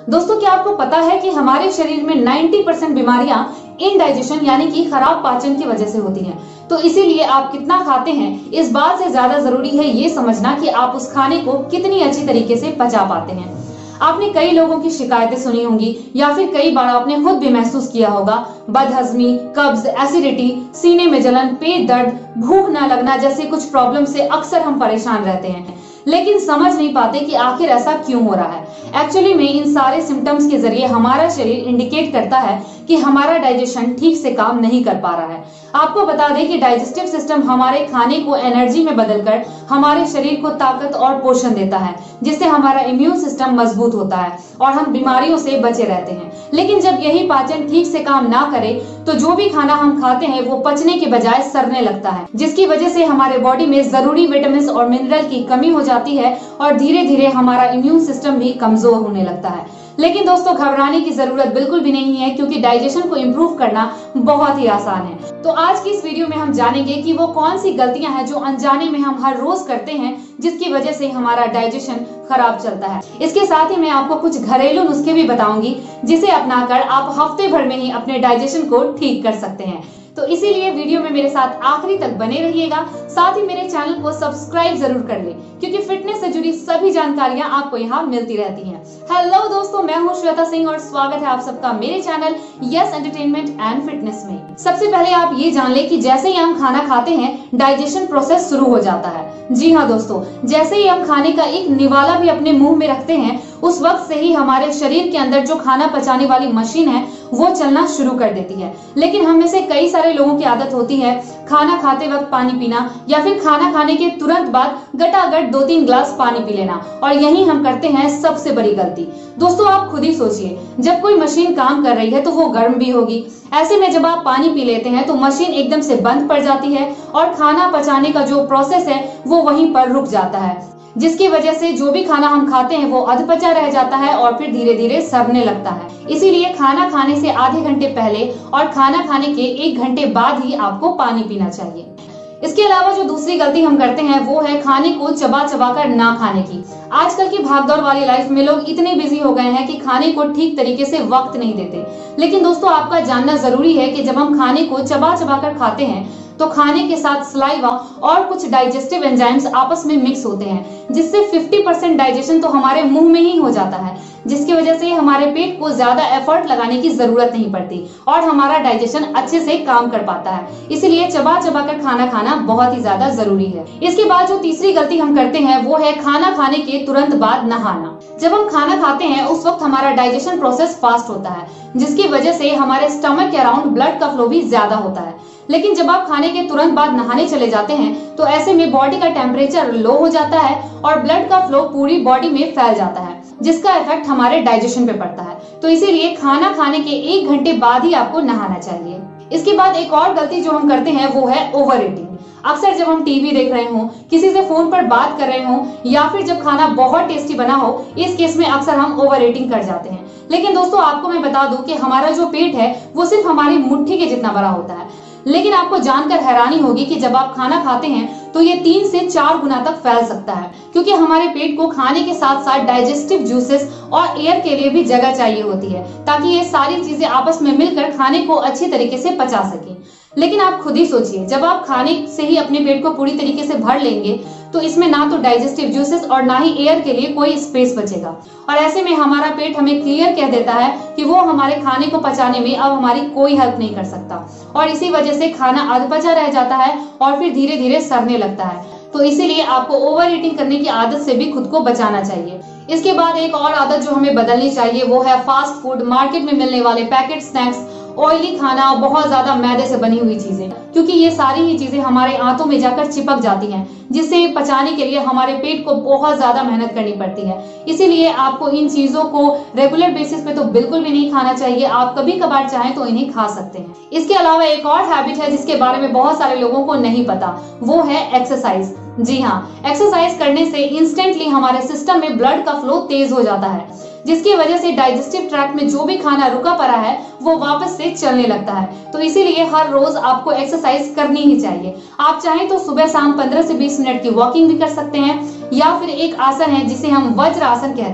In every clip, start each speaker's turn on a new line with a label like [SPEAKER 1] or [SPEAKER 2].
[SPEAKER 1] दोस्तों, क्या आपको पता है कि हमारे शरीर में 90% बीमारियां इनडाइजेशन यानी कि खराब पाचन की वजह से होती हैं। तो इसीलिए आप कितना खाते हैं, इस बात से ज्यादा जरूरी है ये समझना कि आप उस खाने को कितनी अच्छी तरीके से पचा पाते हैं। आपने कई लोगों की शिकायतें सुनी होंगी या फिर कई बार आपने खुद भी महसूस किया होगा, बदहजमी, कब्ज, एसिडिटी, सीने में जलन, पेट दर्द, भूख न लगना जैसे कुछ प्रॉब्लम से अक्सर हम परेशान रहते हैं, लेकिन समझ नहीं पाते कि आखिर ऐसा क्यों हो रहा है। एक्चुअली में इन सारे सिम्टम्स के जरिए हमारा शरीर इंडिकेट करता है कि हमारा डाइजेशन ठीक से काम नहीं कर पा रहा है। आपको बता दें कि डाइजेस्टिव सिस्टम हमारे खाने को एनर्जी में बदलकर हमारे शरीर को ताकत और पोषण देता है, जिससे हमारा इम्यून सिस्टम मजबूत होता है और हम बीमारियों से बचे रहते हैं। लेकिन जब यही पाचन ठीक से काम ना करे तो जो भी खाना हम खाते हैं वो पचने के बजाय सड़ने लगता है, जिसकी वजह से हमारे बॉडी में जरूरी विटामिन और मिनरल की कमी हो जाती है और धीरे धीरे हमारा इम्यून सिस्टम भी कमजोर होने लगता है। लेकिन दोस्तों, घबराने की जरूरत बिल्कुल भी नहीं है, क्योंकि डाइजेशन को इम्प्रूव करना बहुत ही आसान है। तो आज की इस वीडियो में हम जानेंगे कि वो कौन सी गलतियां हैं जो अनजाने में हम हर रोज करते हैं, जिसकी वजह से हमारा डाइजेशन खराब चलता है। इसके साथ ही मैं आपको कुछ घरेलू नुस्खे भी बताऊंगी, जिसे अपनाकर आप हफ्ते भर में ही अपने डाइजेशन को ठीक कर सकते हैं। तो इसीलिए वीडियो में मेरे साथ आखिरी तक बने रहिएगा। साथ ही मेरे चैनल को सब्सक्राइब जरूर कर ले, क्योंकि फिटनेस से जुड़ी सभी जानकारियां आपको यहाँ मिलती रहती हैं। हेलो दोस्तों, मैं हूँ श्वेता सिंह और स्वागत है आप सबका मेरे channel yes entertainment and fitness में। सबसे पहले आप ये जान ले कि जैसे ही हम खाना खाते हैं डाइजेशन प्रोसेस शुरू हो जाता है। जी हाँ दोस्तों, जैसे ही हम खाने का एक निवाला भी अपने मुंह में रखते हैं, उस वक्त से ही हमारे शरीर के अंदर जो खाना पचाने वाली मशीन है वो चलना शुरू कर देती है। लेकिन हम में से कई सारे लोगों की आदत होती है खाना खाते वक्त पानी पीना, या फिर खाना खाने के तुरंत बाद गटागट 2-3 ग्लास पानी पी लेना, और यही हम करते हैं सबसे बड़ी गलती। दोस्तों, आप खुद ही सोचिए, जब कोई मशीन काम कर रही है तो वो गर्म भी होगी। ऐसे में जब आप पानी पी लेते हैं तो मशीन एकदम से बंद पड़ जाती है और खाना पचाने का जो प्रोसेस है वो वहीं पर रुक जाता है, जिसकी वजह से जो भी खाना हम खाते हैं वो अधपचा रह जाता है और फिर धीरे धीरे सड़ने लगता है। इसीलिए खाना खाने से आधे घंटे पहले और खाना खाने के 1 घंटे बाद ही आपको पानी पीना चाहिए। इसके अलावा जो दूसरी गलती हम करते हैं वो है खाने को चबा चबा कर ना खाने की। आजकल की भागदौड़ वाली लाइफ में लोग इतने बिजी हो गए हैं कि खाने को ठीक तरीके से वक्त नहीं देते। लेकिन दोस्तों, आपका जानना जरूरी है कि जब हम खाने को चबा चबा कर खाते हैं तो खाने के साथ सलाइवा और कुछ डाइजेस्टिव एंजाइम्स आपस में मिक्स होते हैं, जिससे 50% डाइजेशन तो हमारे मुंह में ही हो जाता है, जिसकी वजह से हमारे पेट को ज्यादा एफर्ट लगाने की जरूरत नहीं पड़ती और हमारा डाइजेशन अच्छे से काम कर पाता है। इसलिए चबा चबा कर खाना खाना बहुत ही ज्यादा जरूरी है। इसके बाद जो तीसरी गलती हम करते हैं वो है खाना खाने के तुरंत बाद नहाना। जब हम खाना खाते हैं उस वक्त हमारा डाइजेशन प्रोसेस फास्ट होता है, जिसकी वजह से हमारे स्टमक के अराउंड ब्लड का फ्लो भी ज्यादा होता है। लेकिन जब आप खाने के तुरंत बाद नहाने चले जाते हैं तो ऐसे में बॉडी का टेम्परेचर लो हो जाता है और ब्लड का फ्लो पूरी बॉडी में फैल जाता है, जिसका इफेक्ट हमारे डाइजेशन पे पड़ता है। तो इसीलिए खाना खाने के 1 घंटे बाद ही आपको नहाना चाहिए। इसके बाद एक और गलती जो हम करते हैं वो है ओवर ईटिंग। अक्सर जब हम टीवी देख रहे हो, किसी से फोन पर बात कर रहे हो, या फिर जब खाना बहुत टेस्टी बना हो, इस केस में अक्सर हम ओवर ईटिंग कर जाते हैं। लेकिन दोस्तों, आपको मैं बता दूं कि हमारा जो पेट है वो सिर्फ हमारी मुट्ठी के जितना बड़ा होता है, लेकिन आपको जानकर हैरानी होगी कि जब आप खाना खाते हैं तो ये 3 से 4 गुना तक फैल सकता है, क्योंकि हमारे पेट को खाने के साथ साथ डाइजेस्टिव जूसेस और एयर के लिए भी जगह चाहिए होती है, ताकि ये सारी चीजें आपस में मिलकर खाने को अच्छी तरीके से पचा सकें। लेकिन आप खुद ही सोचिए, जब आप खाने से ही अपने पेट को पूरी तरीके से भर लेंगे तो इसमें ना तो डाइजेस्टिव जूसेस और ना ही एयर के लिए कोई स्पेस बचेगा, और ऐसे में हमारा पेट हमें क्लियर कह देता है कि वो हमारे खाने को पचाने में अब हमारी कोई हेल्प नहीं कर सकता, और इसी वजह से खाना अधपचा रह जाता है और फिर धीरे धीरे सड़ने लगता है। तो इसीलिए आपको ओवर ईटिंग करने की आदत से भी खुद को बचाना चाहिए। इसके बाद एक और आदत जो हमें बदलनी चाहिए वो है फास्ट फूड, मार्केट में मिलने वाले पैकेट स्नैक्स, ऑयली खाना, बहुत ज्यादा मैदे से बनी हुई चीजें, क्योंकि ये सारी ही चीजें हमारे आंतों में जाकर चिपक जाती हैं, जिससे पचाने के लिए हमारे पेट को बहुत ज्यादा मेहनत करनी पड़ती है। इसीलिए आपको इन चीजों को रेगुलर बेसिस पे तो बिल्कुल भी नहीं खाना चाहिए। आप कभी कभार चाहें तो इन्हें खा सकते हैं। इसके अलावा एक और हैबिट है जिसके बारे में बहुत सारे लोगों को नहीं पता, वो है एक्सरसाइज। जी हाँ, एक्सरसाइज करने से इंस्टेंटली हमारे सिस्टम में ब्लड का फ्लो तेज हो जाता है, जिसकी वजह से डाइजेस्टिव ट्रैक्ट में जो भी खाना रुका पड़ा है वो वापस से चलने लगता है। तो इसीलिए हर रोज आपको एक्सरसाइज करनी ही चाहिए। आप चाहें तो सुबह शाम 15 से 20 मिनट की वॉकिंग भी कर सकते हैं, या फिर एक आसन है जिसे हम वज्र आसन कहते हैं।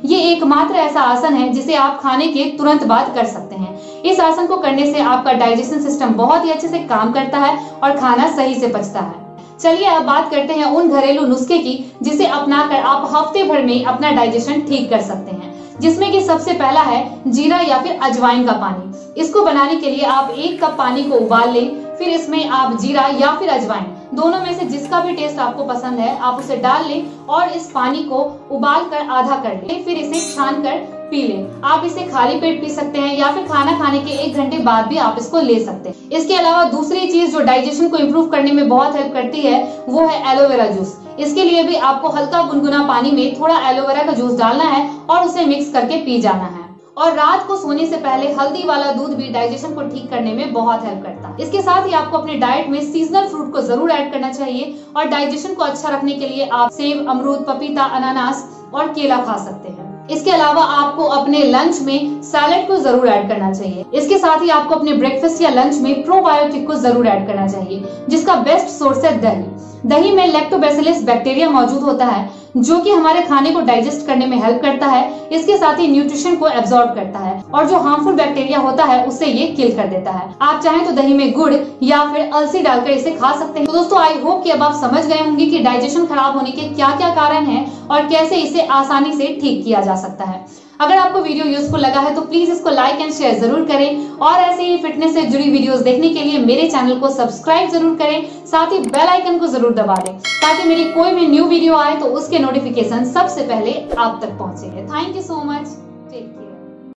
[SPEAKER 1] ये एकमात्र ऐसा आसन है जिसे आप खाने के तुरंत बाद कर सकते हैं। इस आसन को करने से आपका डाइजेशन सिस्टम बहुत ही अच्छे से काम करता है और खाना सही से पचता है। चलिए अब बात करते हैं उन घरेलू नुस्खे की जिसे अपनाकर आप हफ्ते भर में अपना डाइजेशन ठीक कर सकते हैं, जिसमें कि सबसे पहला है जीरा या फिर अजवाइन का पानी। इसको बनाने के लिए आप 1 कप पानी को उबाल लें, फिर इसमें आप जीरा या फिर अजवाइन दोनों में से जिसका भी टेस्ट आपको पसंद है आप उसे डाल लें और इस पानी को उबाल कर आधा कर लें, फिर इसे छान कर पी लें। आप इसे खाली पेट पी सकते हैं या फिर खाना खाने के 1 घंटे बाद भी आप इसको ले सकते हैं। इसके अलावा दूसरी चीज जो डाइजेशन को इम्प्रूव करने में बहुत हेल्प करती है वो है एलोवेरा जूस। इसके लिए भी आपको हल्का गुनगुना पानी में थोड़ा एलोवेरा का जूस डालना है और उसे मिक्स करके पी जाना है। और रात को सोने से पहले हल्दी वाला दूध भी डाइजेशन को ठीक करने में बहुत हेल्प करता है। इसके साथ ही आपको अपने डाइट में सीजनल फ्रूट को जरूर ऐड करना चाहिए और डाइजेशन को अच्छा रखने के लिए आप सेब, अमरूद, पपीता, अनानास और केला खा सकते हैं। इसके अलावा आपको अपने लंच में सैलेड को जरूर ऐड करना चाहिए। इसके साथ ही आपको अपने ब्रेकफास्ट या लंच में प्रोबायोटिक को जरूर ऐड करना चाहिए, जिसका बेस्ट सोर्स है दही। दही में लैक्टोबैसिलस बैक्टीरिया मौजूद होता है जो कि हमारे खाने को डाइजेस्ट करने में हेल्प करता है। इसके साथ ही न्यूट्रिशन को एब्जॉर्ब करता है और जो हार्मफुल बैक्टीरिया होता है उससे ये किल कर देता है। आप चाहें तो दही में गुड़ या फिर अलसी डालकर इसे खा सकते हैं। तो दोस्तों आई होप कि अब आप समझ गए होंगे कि डाइजेशन खराब होने के क्या क्या कारण हैं और कैसे इसे आसानी से ठीक किया जा सकता है। अगर आपको वीडियो यूजफुल लगा है तो प्लीज इसको लाइक एंड शेयर जरूर करें और ऐसे ही फिटनेस से जुड़ी वीडियोस देखने के लिए मेरे चैनल को सब्सक्राइब जरूर करें, साथ ही बेल आइकन को जरूर दबा दें ताकि मेरी कोई भी न्यू वीडियो आए तो उसके नोटिफिकेशन सबसे पहले आप तक पहुंचेंगे। Thank you so much.